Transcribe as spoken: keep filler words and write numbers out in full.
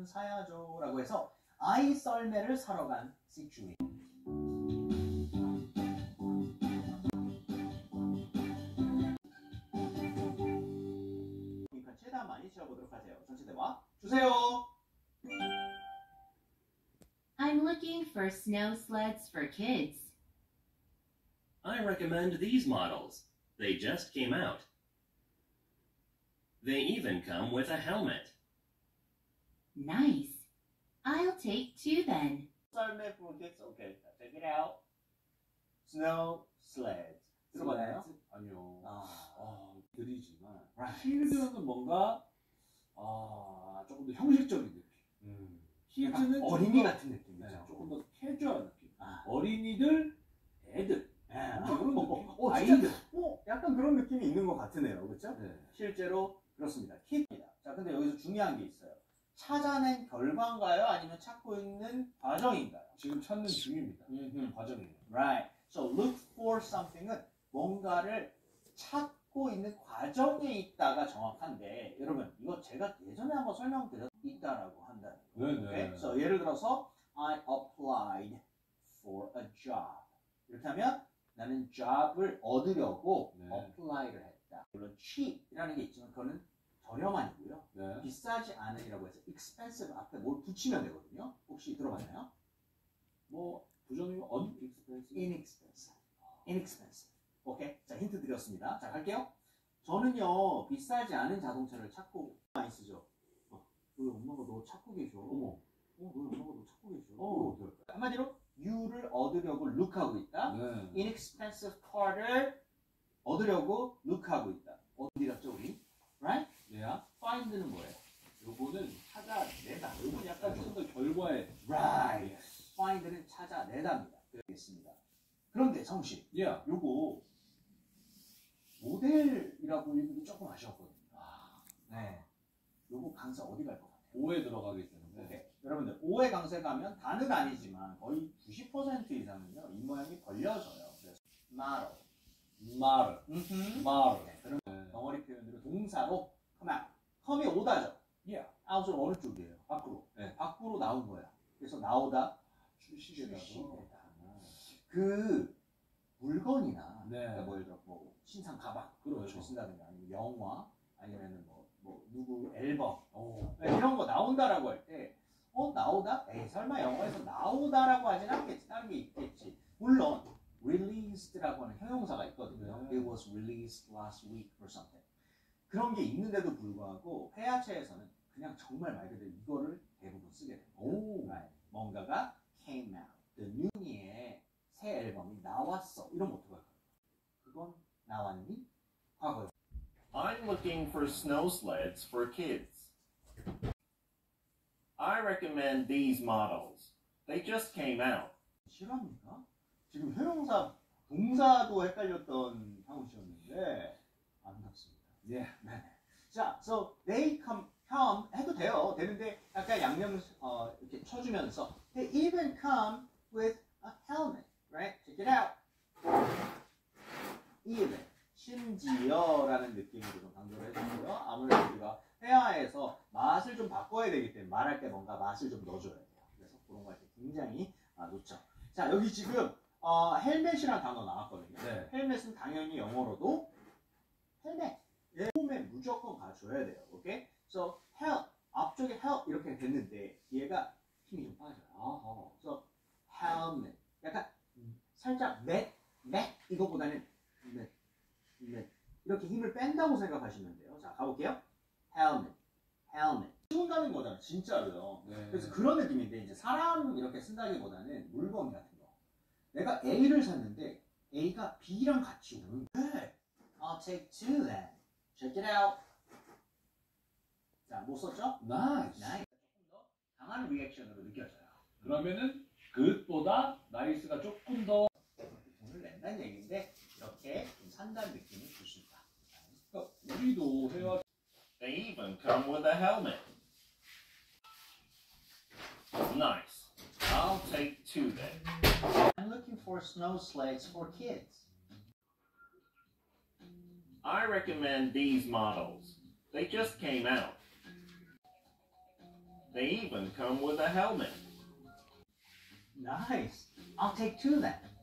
썰매는 사야죠 라고 해서 I 썰매를 사러 간 situation. 최대한 많이 지어보도록 하세요. 전체 대화 주세요. I'm looking for snow sleds for kids. I recommend these models. They just came out. They even come with a helmet. Nice. I'll take two then. 썰매 for kids. Okay, check it out. Snow sleds. 들어봤나요? 아니요. 아, 아, 드리지만 right. 키즈는 뭔가 아 조금 더 형식적인 느낌. 음. 키즈는 어린이 더, 같은 느낌이죠. 네, 조금 더 캐주얼한 느낌. 아. 어린이들, 애들. 네. 그런 느낌. 어, 아이들. 어, 약간 그런 느낌이 있는 것 같으네요. 그렇죠? 네. 실제로 그렇습니다. 키입니다. 자, 근데 여기서 중요한 게 있어요. 찾아낸 결과인가요? 아니면 찾고 있는 과정인가요? 지금 찾는 중입니다. 음흠. 과정이에요. Right. So look for something은 뭔가를 찾고 있는 과정에 있다가 정확한데, 여러분 이거 제가 예전에 한번 설명드렸 있다라고 한다는 거예요. 네네. Okay? So 예를 들어서 I applied for a job. 이렇게 하면 나는 job을 얻으려고 네. apply를 했다. 물론 cheap이라는 게 있지만 그거는 저렴한이고요. 네. 비싸지 않은이라고 해서 expensive 앞에 뭘 붙이면 되거든요. 혹시 들어봤나요? 뭐 부정이면 unexpensive. inexpensive. inexpensive. 오케이. 자, 힌트 드렸습니다. 자, 갈게요. 저는요, 비싸지 않은 자동차를 찾고 많이 쓰죠. 어, 왜 엄마가 너 찾고 계셔? 어머. 어, 왜 엄마가 너 찾고 계셔? 어. 어떻게 할까요? 한마디로 you를 얻으려고 look하고 있다. 네. inexpensive car를 얻으려고 look하고 있다. 어디 갔죠, 우리? Right? 얘야. find는 뭐예요? 요거는 찾아내다. 요거는 약간 조금 더 결과에. Right. find는 찾아내답니다. 되겠습니다. 그런데 성씨, 얘야. 요거 모델이라고 읽기 조금 아쉬웠거든요. 아, 네. 요거 강세 어디 갈 것 같아요? 오에 들어가기 때문에. 오케이. 여러분들 오의 강세 가면 다는 아니지만 거의 구십 퍼센트 이상은요 입 모양이 벌려져요. 그래서 model, 말을. 음흠. 말을. 네, 그런 네. 덩어리 표현으로 동사로 come out. come이 오다죠. Yeah. out은 어느 쪽이에요? 밖으로. 네, 밖으로 나온 거야. 그래서 나오다. 출시되다. 출시되다. 그 물건이나 네. 그러니까 뭐 예를 들어 뭐 신상 가방 그렇죠. 이렇게 쓴다든가 아니면 영화 아니면은 뭐, 뭐 누구 앨범 오. 네, 이런 거 나온다라고 할 때 어 나오다? 에이 설마 영화에서 나오다라고 하진 않겠지. 다른 게 있겠지. 물론 released라고 하는 형용사가 있거든요. 네. It was released last week or something. 그런 게 있는데도 불구하고 회화체에서는 그냥 정말 말 그대로 이거를 대부분 쓰게 됩니다. 오. Right. 뭔가가 came out. The new의 새 앨범이 나왔어. 이러면 어떡할까요? 그건 나왔니? 과거요. I'm looking for snow sleds for kids. I recommend these models. They just came out. 실화입니까? 지금 형용사, 동사도 헷갈렸던 상훈 씨였는데 아름답습니다. 예. 네네. 자, so they come, come 해도 돼요. 되는데 약간 양념 어, 이렇게 쳐주면서 they even come with a helmet, right? Check it out. even, 심지어라는 느낌으로 좀 강조를 해주고요. 아무래도 우리가 회화에서 맛을 좀 바꿔야 되기 때문에 말할 때 뭔가 맛을 좀 넣어줘야 돼요. 그래서 그런 거 할 때 굉장히 아, 좋죠. 자, 여기 지금 어, 헬멧이라는 단어 나왔거든요. 네. 헬멧은 당연히 영어로도 헬멧. 예, 홈에 무조건 가줘야 돼요. 오케이? So, help. 앞쪽에 help 이렇게 됐는데 얘가 힘이 좀 빠져요. 아하. 그래서 helmet. 약간 살짝 맷, 맷 이거보다는 맷, 맷 이렇게 힘을 뺀다고 생각하시면 돼요. 자, 가볼게요. helmet, helmet. 치운다는 거잖아, 진짜로요. 네. 그래서 그런 느낌인데 이제 사람 이렇게 쓴다기보다는 물건 같은 거. 내가 A를 샀는데 A가 B랑 같이 오는 거야. I'll take two then. Check it out. 자, 못 썼죠? 나이스. 나이스. 조금 더 강한 리액션으로 느껴져요. 그러면은 그보다 나이스가 조금 더 돈을 낸다는 얘기인데 이렇게 좀 산다는 느낌을 줄 수 있다. 그러니까 우리도 회화 They even come with a helmet. Nice. I'll take two then. I'm looking for snow sleds for kids. I recommend these models. They just came out. They even come with a helmet. Nice. I'll take two then.